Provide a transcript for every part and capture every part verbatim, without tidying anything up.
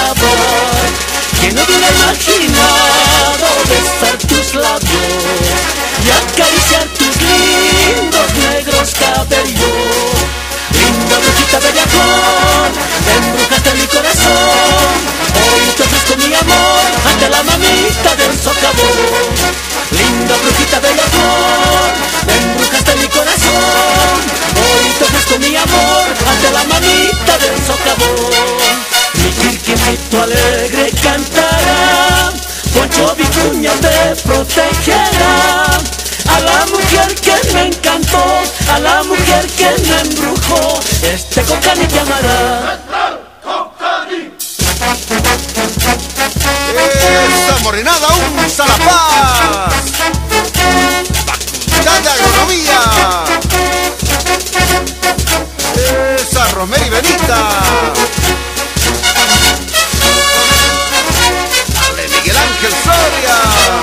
carnaval. ¿Quién no hubiera imaginado besar tus labios y acariciar tus lindos negros cabellos? Linda brujita bellacón, embrujaste mi corazón. Hoy te ofrezco mi amor ante la mamita del socavón. Linda brujita bellacón, embrujaste mi corazón. Hoy te ofrezco mi amor ante la mamita del socavón. Mi quirquinito alegre cantará, Poncho Vicuña te protegerá. A la mujer que me encantó, a la mujer que me embrujó, este Cocani te amará. Esa morenada usa la paz. Facultad de Agronomía. Esa Rosemary Benita. Dale Miguel Ángel Soria.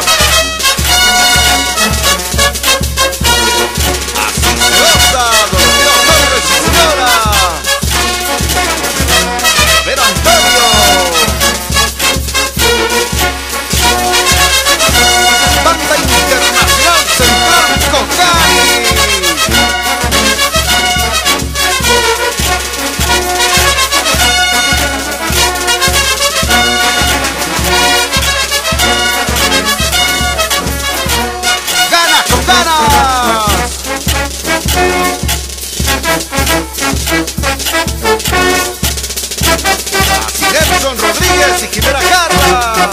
Rodríguez y Jimena Carla.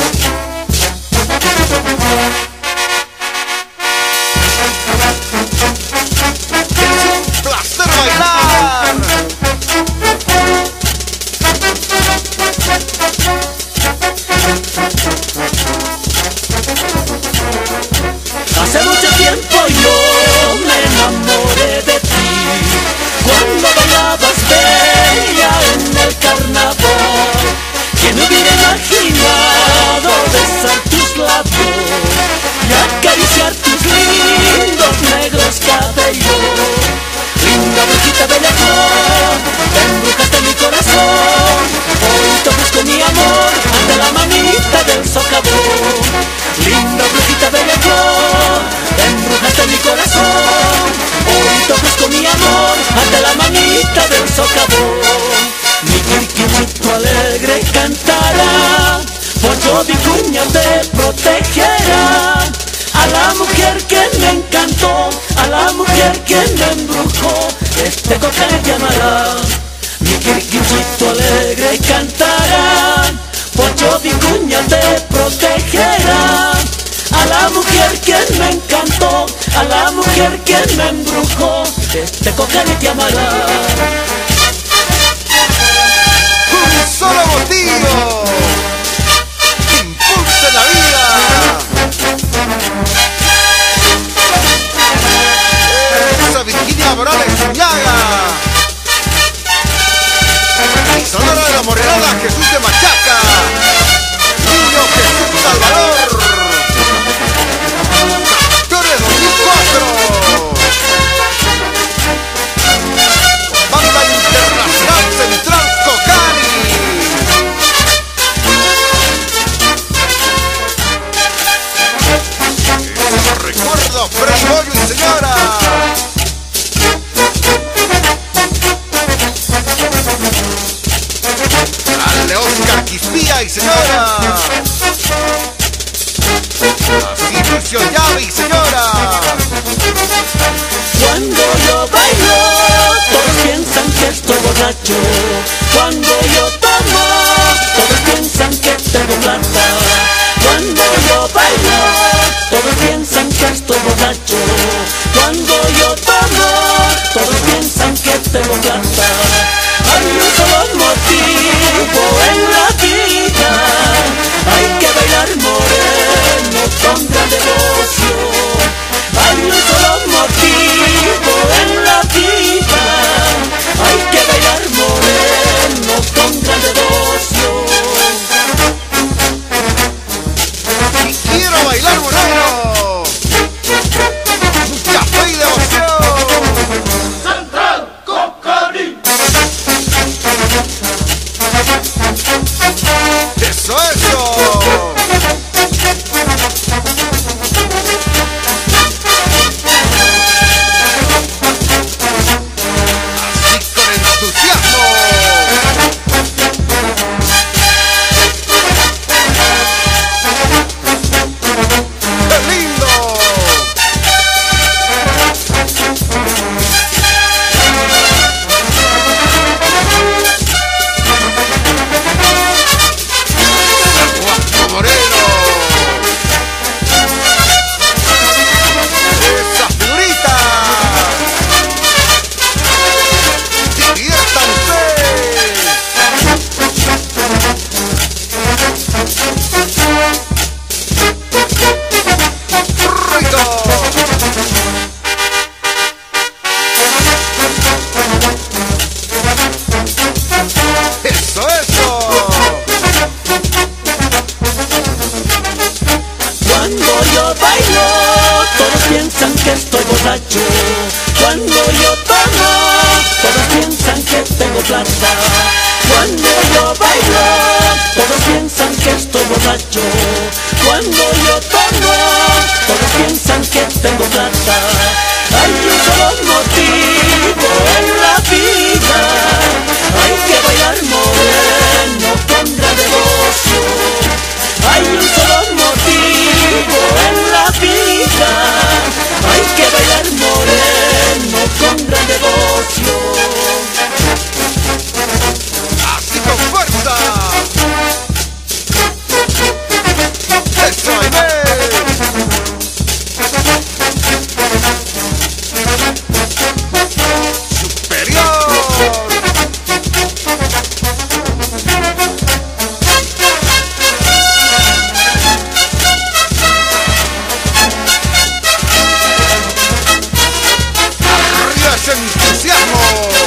Es un placer bailar. Hace mucho tiempo yo me enamoré de ti, cuando bailabas bella en el carnaval. ¿Quién hubiera imaginado besar tus labios y acariciar tus lindos negros cabellos? Linda brujita bellacón, embrujaste mi corazón. Hoy te ofrezco mi amor ante la mamita del socavón. Linda brujita bellacón, embrujaste mi corazón. Hoy te ofrezco mi amor ante la mamita del socavón. Mi quirquinito alegre cantará, Poncho Vicuña te protegerá. A la mujer que me encantó, a la mujer que me embrujó, este Cocani te amará. Mi quirquinito alegre cantará, Poncho Vicuña te protegerá. A la mujer que me encantó, a la mujer que me embrujó, este Cocani te amará. Solo motivo impulsa la vida. Esa Virginia Morales Uñaga. Y Sonora de la Morenada, Jesús de Machaca. Niño Jesús Salvador. Campeones dos mil cuatro. Banda Internacional Central Cocani. Recuerdo Freddy Bollo y señora. Dale Oscar Quispía y señora. Así Lucio Llave y señora. Cuando yo bailo, todos piensan que estoy borracho. Cuando yo tomo, todos piensan que tengo plata. Cuando yo bailo, todos piensan que estoy borracho. Cuando yo tomo, todos piensan que tengo plata. Hay un solo motivo en la vida, hay que bailar moreno con gran devoción. Hay un solo motivo en la vida, hay que bailar moreno con gran devoción. Eso, eso. Así con entusiasmo. ¡Qué lindo! Eso, eso. Cuando yo bailo, todos piensan que estoy borracho. Cuando yo tomo, todos piensan que tengo plata. Cuando yo bailo, todos piensan que estoy borracho. Cuando yo tomo, todos piensan que tengo plata. Hay un solo motivo en la vida, hay que bailar moreno con gran devoción. Hay un solo motivo en la vida, hay que bailar moreno con gran devoción. Así con fuerza. Eso, Aime. Superior. Arriba ese entusiasmo.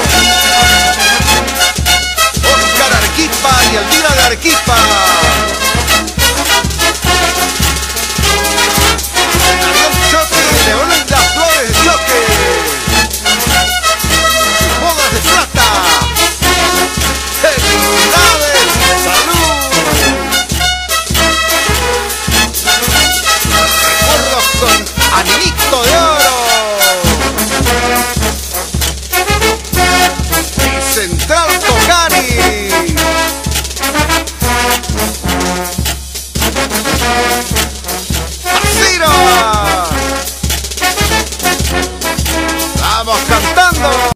Oscar Arequipa y Elvira de Arequipa. Avión Choque y León en las flores de choque. Bodas de plata. ¡Felicidades! ¡Salud! Recuerdos con Anilito de Oro. Y Central Tocani. ¡Así nomás! ¡Vamos cantando!